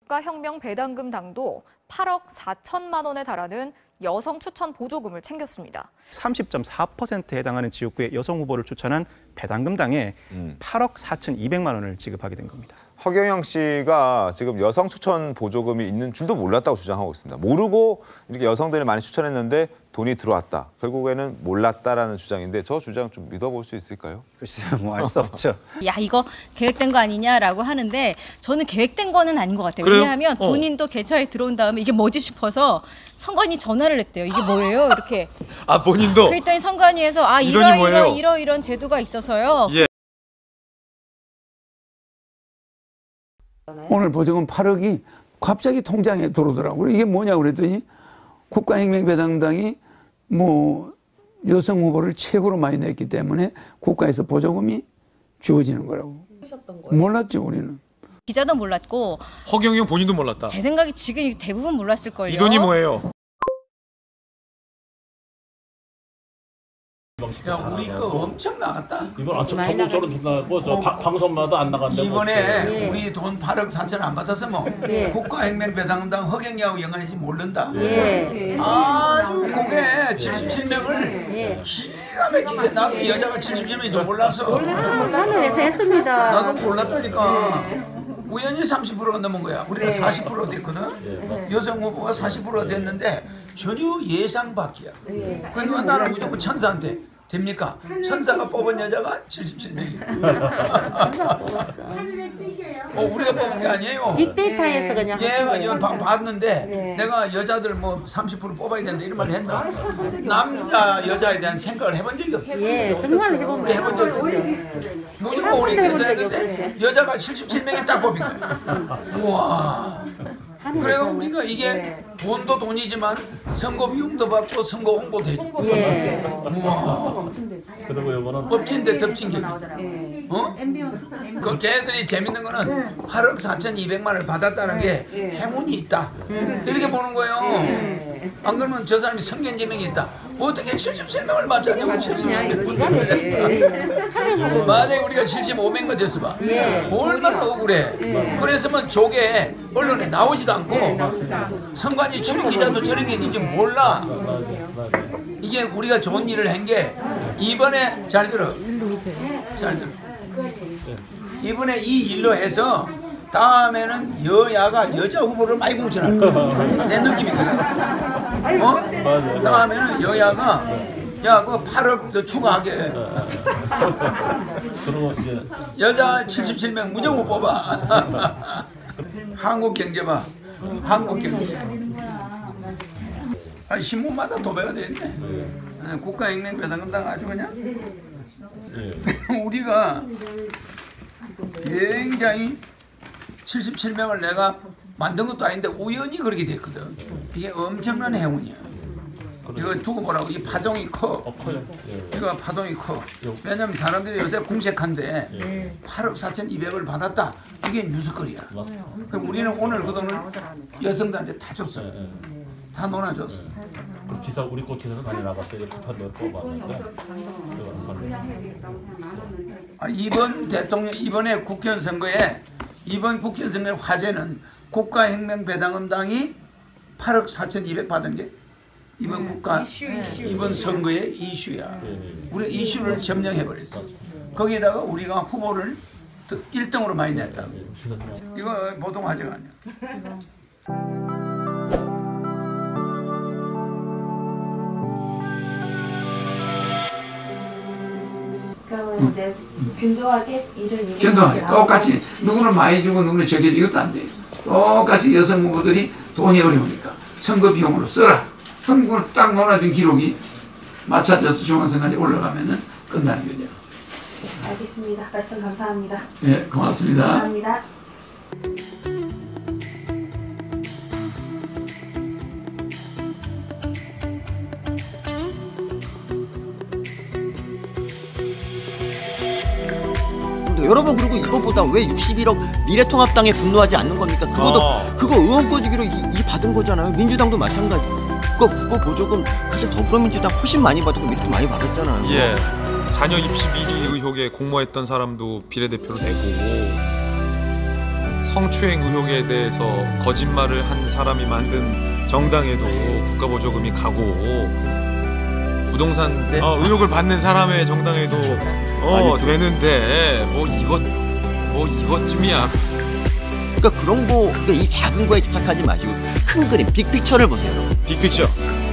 국가혁명배당금당도 8억 4천만 원에 달하는 여성 추천 보조금을 챙겼습니다. 30.4%에 해당하는 지역구의 여성 후보를 추천한 배당금당에 8억 4,200만 원을 지급하게 된 겁니다. 허경영 씨가 지금 여성 추천 보조금이 있는 줄도 몰랐다고 주장하고 있습니다. 모르고 이렇게 여성들이 많이 추천했는데 돈이 들어왔다. 결국에는 몰랐다라는 주장인데 저 주장 좀 믿어볼 수 있을까요? 글쎄요, 뭐 알 수 없죠. 야, 이거 계획된 거 아니냐라고 하는데 저는 계획된 거는 아닌 것 같아요. 그래요? 왜냐하면 본인도 개차에 들어온 다음에 이게 뭐지 싶어서 선관위 전화를 했대요. 이게 뭐예요? 이렇게. 아, 본인도? 그랬더니 선관위에서 아, 이 돈이 뭐예요? 이런 제도가 있어서요. 예. 오늘 보조금 8억이 갑자기 통장에 들어오더라고요. 이게 뭐냐고 그랬더니 국가혁명배당당이 뭐 여성 후보를 최고로 많이 냈기 때문에 국가에서 보조금이 주어지는 거라고. 몰랐죠, 우리는. 기자도 몰랐고 허경영 본인도 몰랐다. 제 생각에 지금 대부분 몰랐을걸요. 이 돈이 뭐예요? 야, 우리 거 엄청 나갔다. 이번 전국적으로 나고 저 방송마다 안 나갔는데 이번에 우리 돈 8억 4천 안 받았으면 국가혁명배당당 허경영하고 연관인지 모른다. 아주 그게 77명을 기가 막히게 나도 여자가 77명인 줄 몰랐어. 나는 해서 했습니다. 나도 몰랐다니까. 우연히 30%가 넘은 거야. 우리는 40% 됐거든. 여성 후보가 40%가 됐는데 전혀 예상 밖이야. 그러니까 나는 무조건 천사한테 됩니까? 천사가 뽑은 여자가 77명이야. 우리가 뽑은 게 아니에요. 빅데이터에서 그냥. 얘가 봤는데 내가 여자들 뭐 30% 뽑아야 된다 이런 말 했나? 남자 여자에 대한 생각을 해본 적이 없어. 예, 정말 우리 해본 적이 없어. 무조건 우리 결정했는데 여자가 77명이 딱 뽑힌 거야. 우와. 그래서 우리가 이게 돈도 돈이지만 선거 비용도 받고 선거 홍보도 해주고. 우와. 그리고 이거는 엎친데 덮친 격이. 어? 그 걔네들이 재밌는 거는 8억 4,200만 원을 받았다는 게 행운이 있다. 이렇게 보는 거예요. 안 그러면 저 사람이 성견지명이 있다. 어떻게 77명을 맞췄냐고 76명. 만약에 우리가 75명만 됐어 봐. 얼마나 억울해. 그랬으면 저게 언론에 나오지도 않고 선관위 출입 기자도 저런 게 있는지 몰라. 이게 우리가 좋은 일을 한 게 이번에 잘 들어. 이번에 이 일로 해서 다음에는 여야가 여자 후보를 많이 공천할 거야. 내 느낌이 그래. 어? 다음에는 여야가 야, 그거 8억 더 추가하게. 여자 77명 무조건 뽑아. 한국 경제 봐. 한국 경제. 신문마다 도배가 됐네. 국가혁명배당금당 아주 그냥 우리가 굉장히 77명을 내가 만든 것도 아닌데 우연히 그렇게 됐거든. 이게 엄청난 행운이야. 이거 두고 보라고. 이 파동이 커. 이거 파동이 커. 왜냐면 사람들이 요새 궁색한데 8억 4,200을 받았다. 이게 뉴스거리야. 그럼 우리는 오늘 그 돈을 여성들한테 다 줬어. 다 논아줬어. 기사 우리 거 기사는 많이 나갔어요. 급한데 뽑았는데. 이번 대통령 이번에 국회의원 선거에 화제는 국가혁명배당금당이 8억 4,200 받은 게 이번 선거의 이슈야. 우리 이슈를 점령해버렸어. 거기에다가 우리가 후보를 1등으로 많이 냈다. 이거 보통 화제가 아니야. 그러면 이제 균등하게 일을 균등하게 똑같이 누구는 많이 주고 누구는 적게 이것도 안 돼요. 똑같이 여성 후보들이 돈이 어려우니까 선거 비용으로 써라. 그걸 딱 논아준 기록이 맞춰져서 중앙선관위 올라가면은 끝나는 거죠. 알겠습니다. 말씀 감사합니다. 네, 고맙습니다. 감사합니다. 여러분, 그리고 이것보다 왜 61억 미래통합당에 분노하지 않는 겁니까? 그거 의원 꺼주기로 이 받은 거잖아요. 민주당도 마찬가지. 그거 보조금 사실 더불어민주당 훨씬 많이 받고 미래도 많이 받았잖아요. 예. 자녀 입시 비리 의혹에 공모했던 사람도 비례대표로 내고 성추행 의혹에 대해서 거짓말을 한 사람이 만든 정당에도 국가보조금이 가고 부동산 의혹을 받는 사람의 정당에도 되는데 뭐 이것쯤이야. 그러니까 그런 거, 그러니까 이 작은 거에 집착하지 마시고 큰 그림, 빅픽처를 보세요, 여러분. 빅픽처.